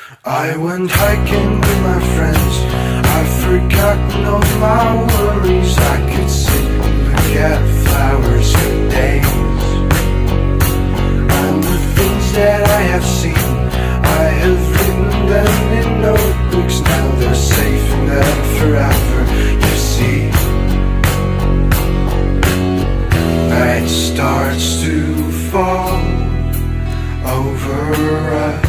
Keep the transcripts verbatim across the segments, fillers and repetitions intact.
I went hiking with my friends. I've forgotten all my worries. I could sit and look at flowers for days. And the things that I have seen, I have written them in notebooks. Now they're safe in them forever, you see. Night starts to fall over us.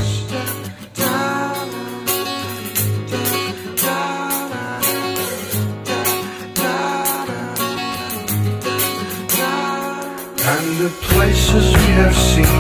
And the places we have seen